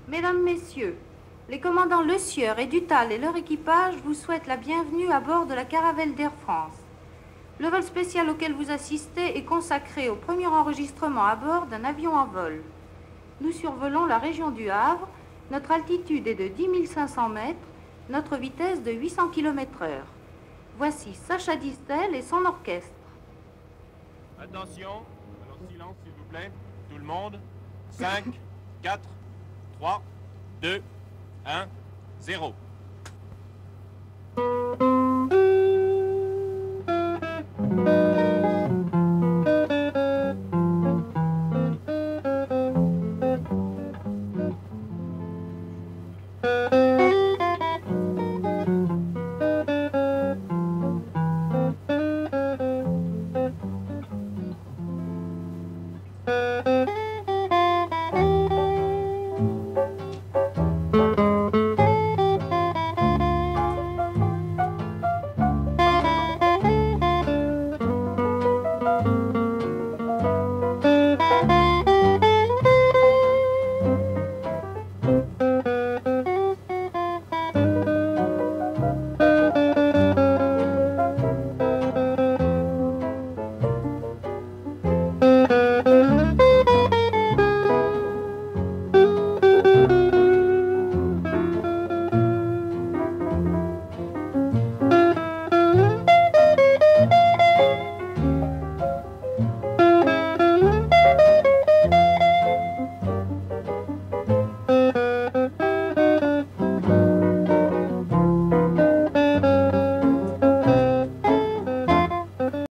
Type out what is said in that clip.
Mesdames, Messieurs, les commandants Le Sieur et Dutal et leur équipage vous souhaitent la bienvenue à bord de la Caravelle d'Air France. Le vol spécial auquel vous assistez est consacré au premier enregistrement à bord d'un avion en vol. Nous survolons la région du Havre, notre altitude est de 10 500 mètres, notre vitesse de 800 km/h. Voici Sacha Distel et son orchestre. Attention, alors silence s'il vous plaît, tout le monde. 5, 4, 3, 2, 1, 0.